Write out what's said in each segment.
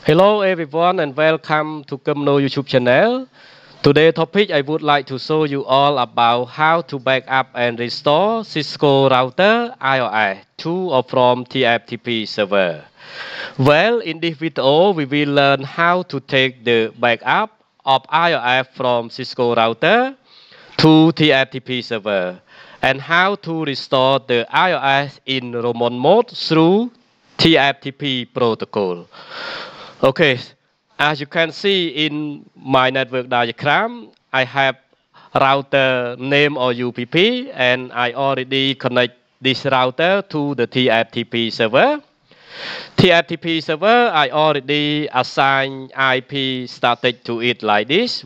Hello everyone and welcome to Kumno YouTube channel. Today topic I would like to show you all about how to back up and restore Cisco router IOS to or from TFTP server. Well, in this video we will learn how to take the backup of IOS from Cisco router to TFTP server and how to restore the IOS in remote mode through TFTP protocol. Okay, as you can see in my network diagram, I have router name or UPP and I already connect this router to the TFTP server. TFTP server, I already assign IP static to it like this,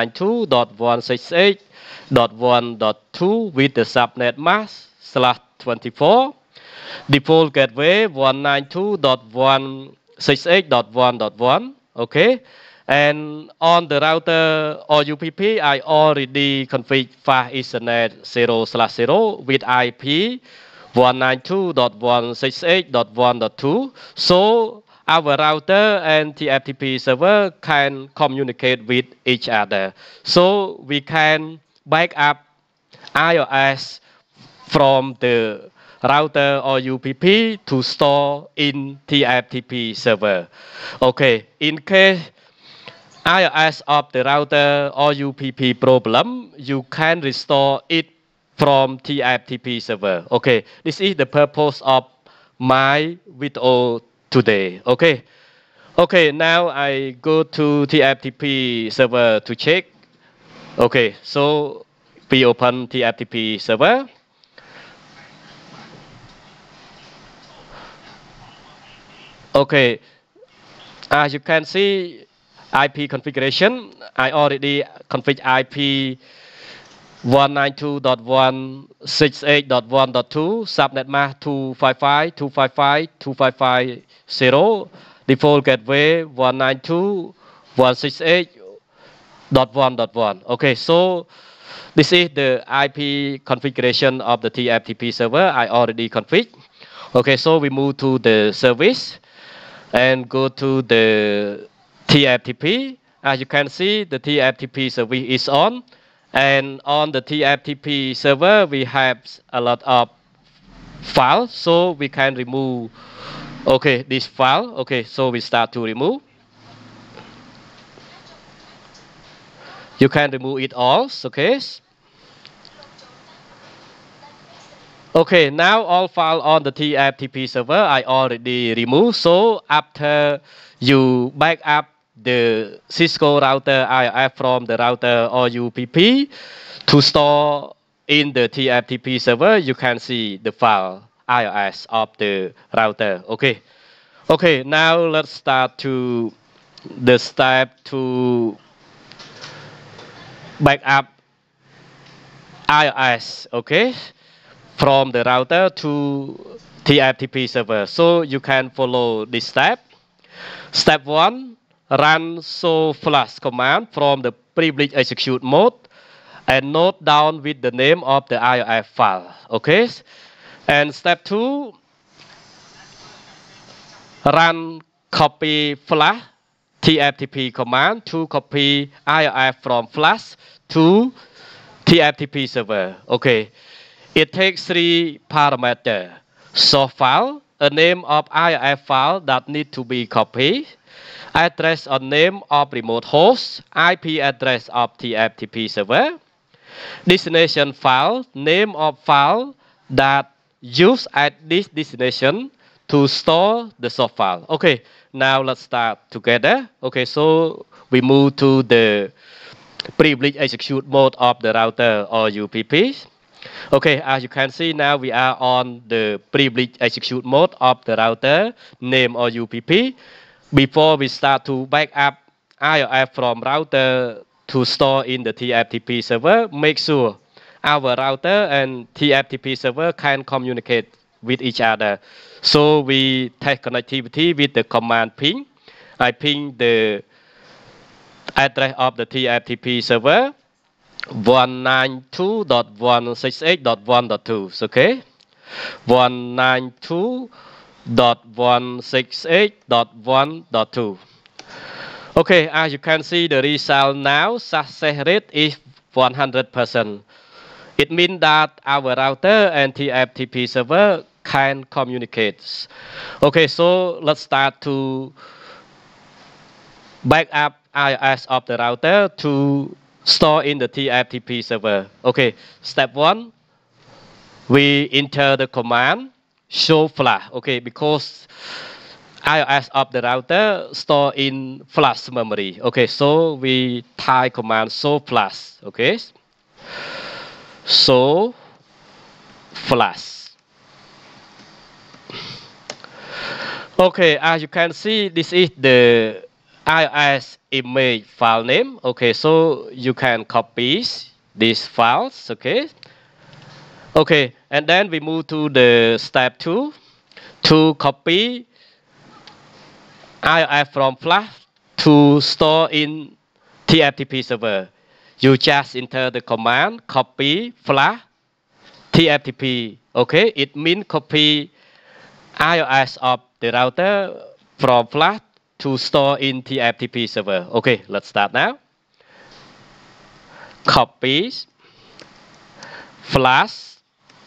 192.168.1.2 with the subnet mask /24. Default gateway 192.168.1.1. Okay, and on the router or UPP, I already configured fast Ethernet 0/0 with IP 192.168.1.2. So our router and TFTP server can communicate with each other. So we can back up iOS from the router or UPP to store in TFTP server. Okay, in case iOS of the router or UPP problem, you can restore it from TFTP server. Okay, this is the purpose of my video today. Okay, now I go to TFTP server to check. Okay, so we open TFTP server. Okay, as you can see, IP configuration, I already configured IP 192.168.1.2, subnet mask 255.255.255.0, default gateway 192.168.1.1. Okay, so this is the IP configuration of the TFTP server I already configured. Okay, so we move to the service and go to the TFTP. As you can see, the TFTP service is on. And on the TFTP server, we have a lot of files, so we can remove, okay, this file. Okay, so we start to remove. You can remove it all, okay? Okay, now all files on the TFTP server I already removed. So after you back up the Cisco router IOS from the router or UPP to store in the TFTP server, you can see the file IOS of the router. Okay. Okay, now let's start to the step to back up iOS. Okay, from the router to TFTP server. So you can follow this step. Step 1, run show flash command from the privilege execute mode and note down with the name of the IOS file. Okay. And step 2, run copy flash TFTP command to copy IOS from flash to TFTP server. Okay. It takes 3 parameters: source file, a name of IIF file that need to be copied, address or name of remote host, IP address of TFTP server, destination file, name of file that use at this destination to store the source file. Okay, now let's start together. Okay, so we move to the privilege execute mode of the router or UPP. Okay, as you can see now we are on the privilege execute mode of the router name or UPP. Before we start to back up IOS from router to store in the TFTP server, make sure our router and TFTP server can communicate with each other. So we test connectivity with the command ping. I ping the address of the TFTP server 192.168.1.2. Okay, 192.168.1.2. Okay, as you can see, the result now success rate is 100%. It means that our router and TFTP server can communicate. Okay, so let's start to back up IIS of the router to store in the TFTP server. Okay, step 1, we enter the command show flash. Okay, because IIS of the router store in flash memory. Okay, so we type command show flash. Okay, show flash. Okay, as you can see, this is the IIS image file name. Okay, so you can copy these files. Okay. Okay, and then we move to the step 2 to copy IIS from flash to store in TFTP server. You just enter the command copy flash TFTP. Okay, it means copy IIS of the router from flash to store in TFTP server. Okay, let's start now. Copy flash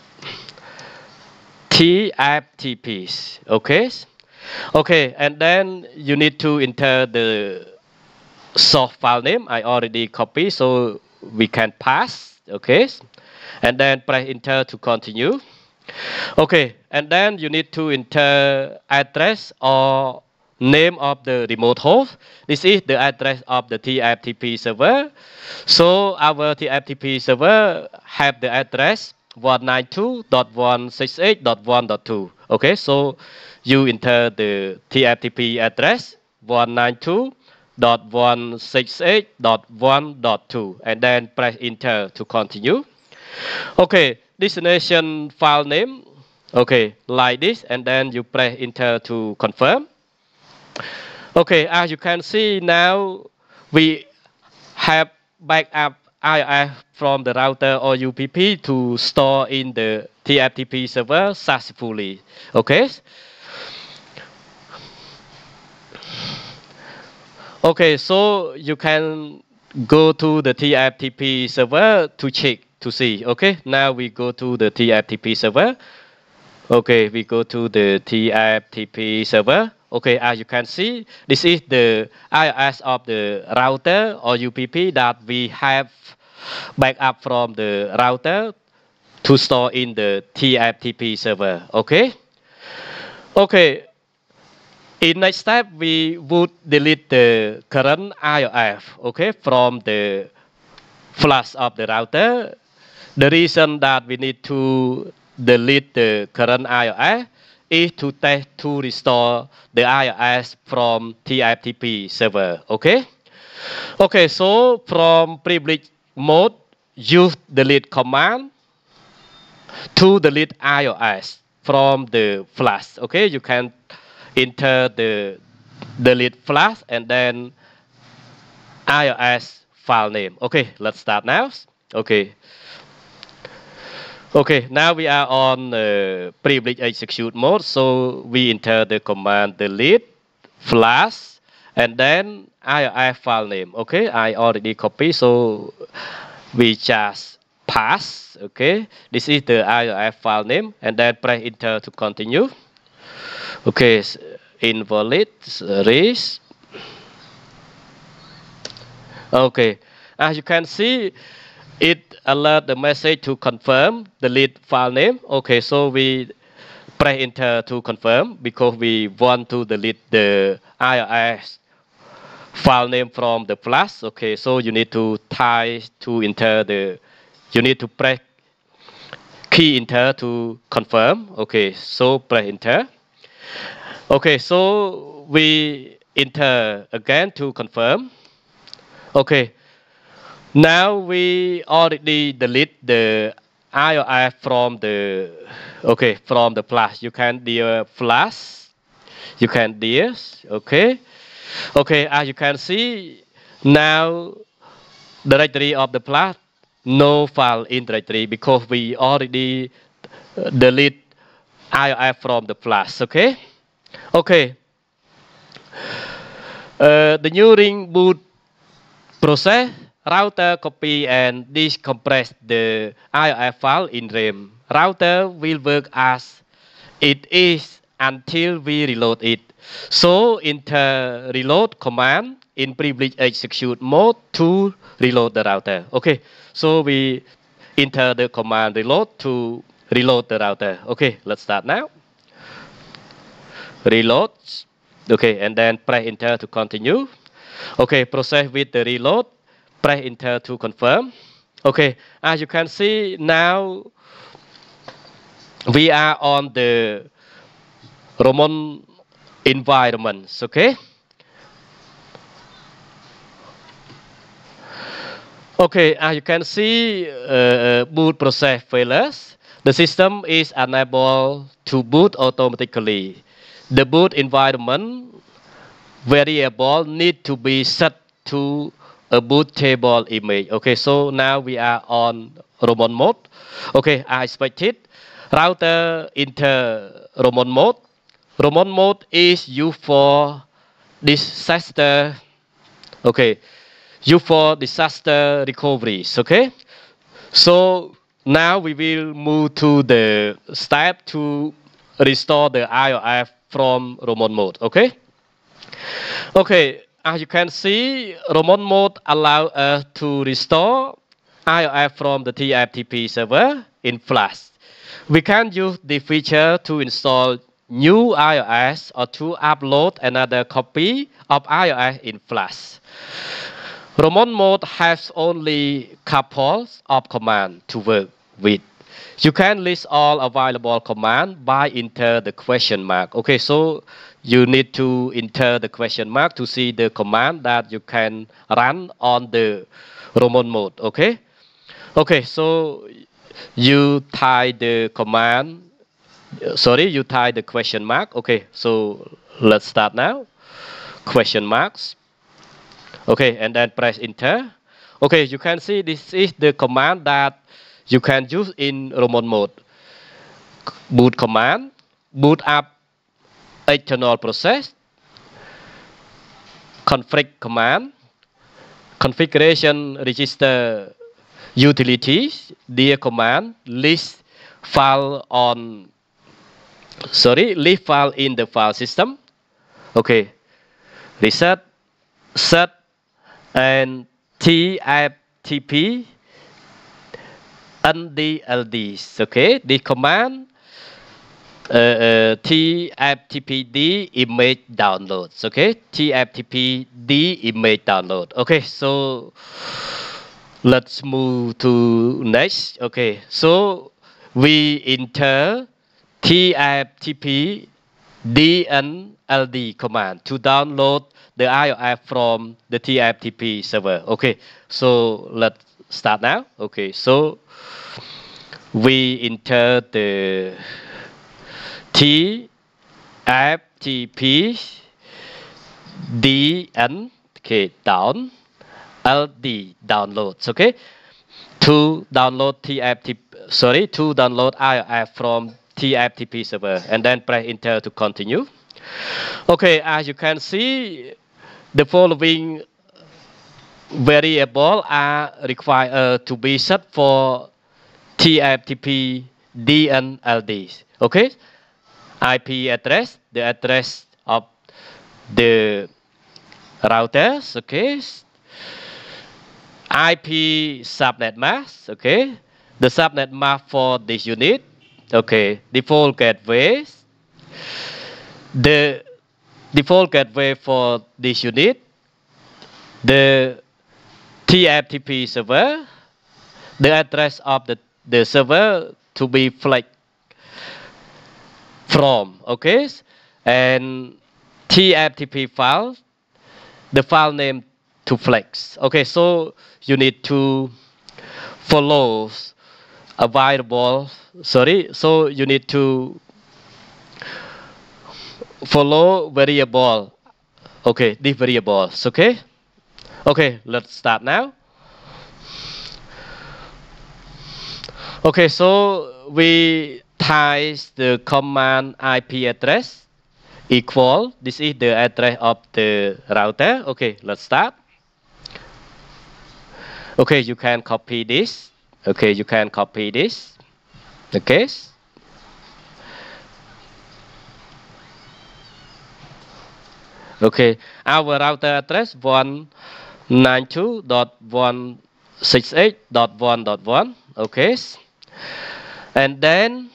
TFTP. Okay. Okay, and then you need to enter the source file name. I already copied, so we can pass. Okay, and then press enter to continue. Okay, and then you need to enter address or name of the remote host. This is the address of the TFTP server. So our TFTP server have the address 192.168.1.2. Okay, so you enter the TFTP address 192.168.1.2 and then press enter to continue. Okay, destination file name. Okay, like this, and then you press enter to confirm. Okay, as you can see now, we have backup IIS from the router or UPP to store in the TFTP server successfully. Okay. Okay, so you can go to the TFTP server to check to see. Okay, now we go to the TFTP server. Okay, we go to the TFTP server. Okay, as you can see, this is the IIS of the router or UPP that we have backup from the router to store in the TFTP server. Okay. Okay. In next step, we would delete the current IIS. Okay, from the flash of the router. The reason that we need to delete the current IIS is to test to restore the IIS from TFTP server. Okay. Okay. So from privilege mode, use delete command to delete IIS from the flash. Okay. You can enter the delete flash and then IIS file name. Okay. Let's start now. Okay. Okay, now we are on privilege execute mode. So we enter the command delete flash and then IIS file name. Okay, I already copy, so we just pass. Okay, this is the IIS file name, and then press enter to continue. Okay, invalid erase. Okay, as you can see, it alert the message to confirm delete file name. Okay, so we press enter to confirm because we want to delete the IIS file name from the flash. Okay, so you need to type to enter the, you need to press key enter to confirm. Okay, so press enter. Okay, so we enter again to confirm. Okay. Now we already delete the IIS from the, okay, from the flash. You can deal flash. You can deal. Okay. Okay, as you can see, now directory of the flash, no file in directory because we already delete IIS from the flash. Okay. Okay. During boot process, router copy and decompress the IOF file in RAM. Router will work as it is until we reload it. So enter reload command in privilege execute mode to reload the router. Okay, so we enter the command reload to reload the router. Okay, let's start now. Reload. Okay, and then press enter to continue. Okay, process with the reload. Press enter to confirm. Okay, as you can see now, we are on the Roman environments. Okay. Okay, as you can see, boot process failures. The system is unable to boot automatically. The boot environment variable need to be set to a boot table image. Okay, so now we are on Roman mode. Okay, I expected. Router enter Roman mode. Roman mode is used for disaster. Okay, used for disaster recoveries. Okay, so now we will move to the step to restore the IOF from Roman mode. Okay. Okay, as you can see, Roman mode allow us to restore IOF from the TFTP server in Flash. We can use the feature to install new iOS or to upload another copy of iOS in Flash. Roman mode has only couples of commands to work with. You can list all available commands by enter the question mark. Okay, so you need to enter the question mark to see the command that you can run on the Roman mode. Okay, okay, so you type the command. Sorry, you type the question mark. Okay, so let's start now. Question marks. Okay, and then press enter. Okay, you can see this is the command that you can use in Roman mode. Boot command, boot up external process, config command, configuration register utilities, dir command, list file list file in the file system. Okay, reset, set, and TFTP NDLDs. Okay, the command TFTPD image downloads. Okay, TFTPD image download. Okay, so let's move to next. Okay, so we enter TFTP DNLD command to download the IOF from the TFTP server. Okay, so let's start now. Okay, so we enter the TFTP DN, okay, down LD downloads. Okay, to download to download IOF from TFTP server, and then press enter to continue. Okay, as you can see, the following variables are required to be set for TFTP DNLD. Okay, IP address, the address of the routers. Okay, IP subnet mask. Okay, the subnet mask for this unit. Okay, default gateway. The default gateway for this unit. The TFTP server. The address of the server to be flagged from. Okay, and TFTP file. The file name to flex. Okay, so you need to follow a variable. Sorry, so you need to follow variable. Okay, these variables. Okay, okay, let's start now. Okay, so we type the command IP address equal, this is the address of the router. Okay, let's start. Okay, you can copy this. Okay, you can copy this. Okay. Okay, our router address 192.168.1.1. Okay, and then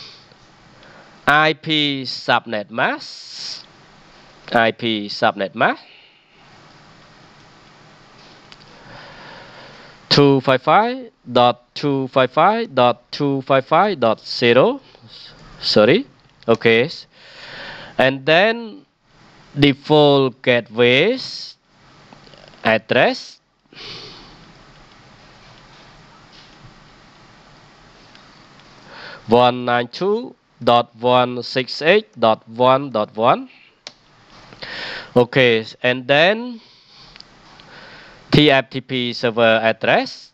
IP subnet mask. IP subnet mask 255.255.255.0. Sorry. Okay, and then default gateways address 192.168.1.1. Okay, and then TFTP server address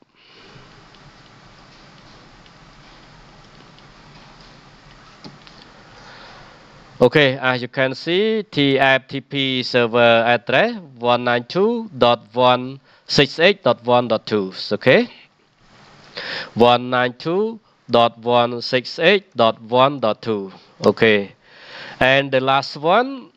okay, as you can see, TFTP server address 192.168.1.2. Okay, 192.168.1.2. Okay, and the last one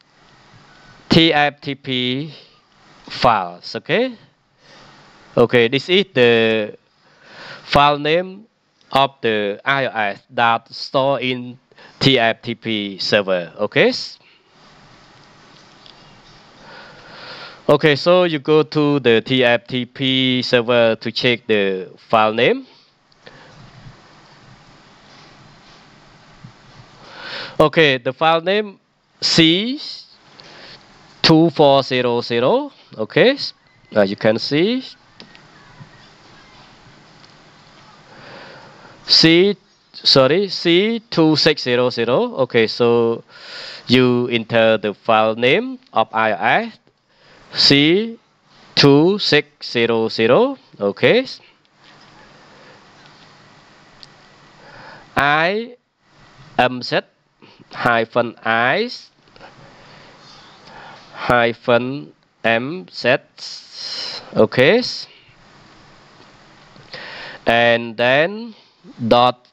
TFTP files. Okay, okay, this is the file name of the IIS that store in TFTP server. Okay. Okay, so you go to the TFTP server to check the file name. Okay, the file name C2400. Okay, you can see C2600. Okay, so you enter the file name of IIS C2600. Okay, I am set hyphen I hyphen m set. Okay, and then dot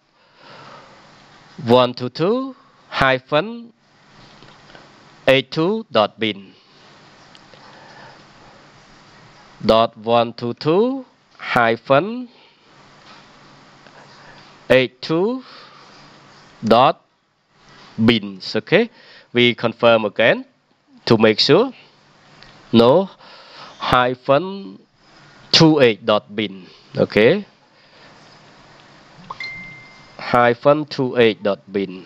122 hyphen 82 dot bin dot 122 hyphen 82 dot bins. Okay, we confirm again to make sure. No hyphen 28 dot bin. Okay, hyphen 28 dot bin.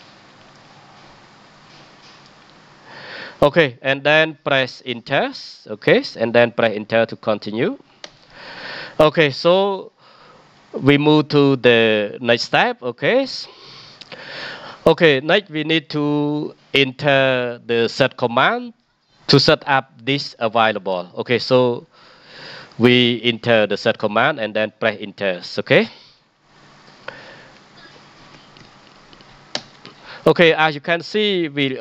Okay, and then press enter. Okay, and then press enter to continue. Okay, so we move to the next step. Okay. Okay, next we need to enter the set command to set up this available. Okay, so we enter the set command and then press enter. Okay. Okay, as you can see, we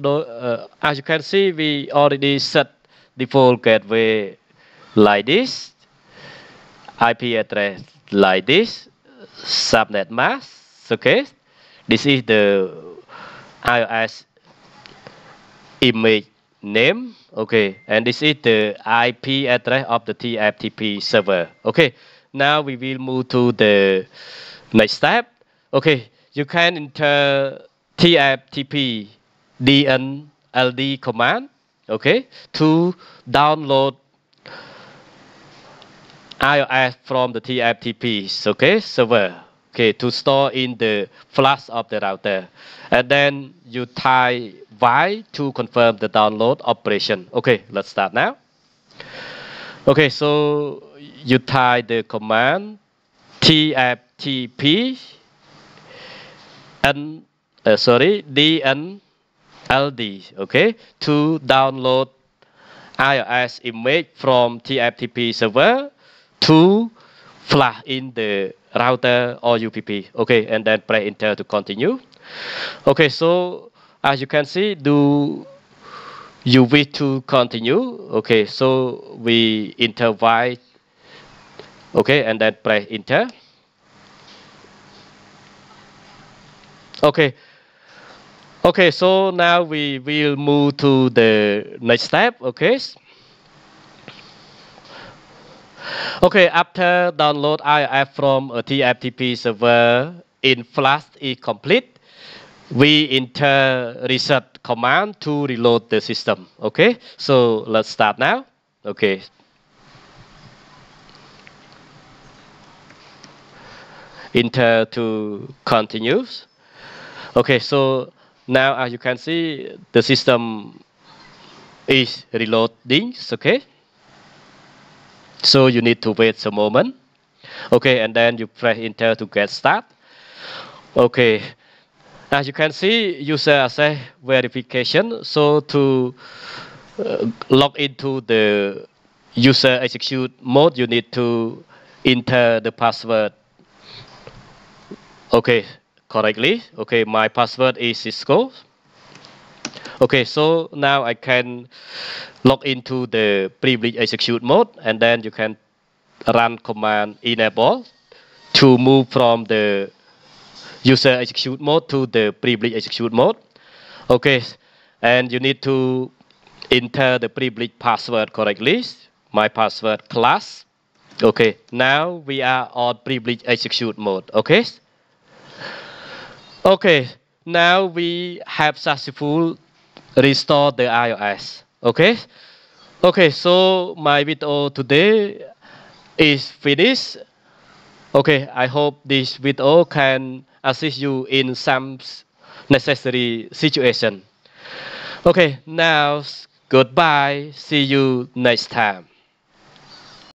already set default gateway like this, IP address like this, subnet mask. Okay, this is the iOS image name. Okay, and this is the IP address of the TFTP server. Okay, now we will move to the next step. Okay, you can enter TFTP DNLD command. Okay, to download iOS from the TFTP server. Okay, to store in the flash of the router, and then you type Y to confirm the download operation. Okay, let's start now. Okay, so you type the command TFTP DNLD. Okay, to download iOS image from TFTP server to flash in the router or UPP. Okay, and then press enter to continue. Okay, so as you can see, do you wish to continue? Okay, so we enter Y, okay, and then press enter. Okay, okay, so now we will move to the next step, okay. Okay, after download IIF from a TFTP server in Flash is complete, we enter reset command to reload the system. Okay, so let's start now. Okay. Enter to continue. Okay, so now as you can see, the system is reloading. Okay, so you need to wait a moment. Okay, and then you press enter to get start. Okay, as you can see, user access verification. So to log into the user execute mode, you need to enter the password. Okay, correctly. Okay, my password is Cisco. Okay, so now I can log into the privilege execute mode, and then you can run command enable to move from the user execute mode to the privilege execute mode. Okay, and you need to enter the privilege password correctly. My password class. Okay, now we are on privilege execute mode. Okay. Okay, now we have successful restore the iOS. Okay. Okay, so my video today is finished. Okay, I hope this video can assist you in some necessary situation. Okay, now goodbye. See you next time.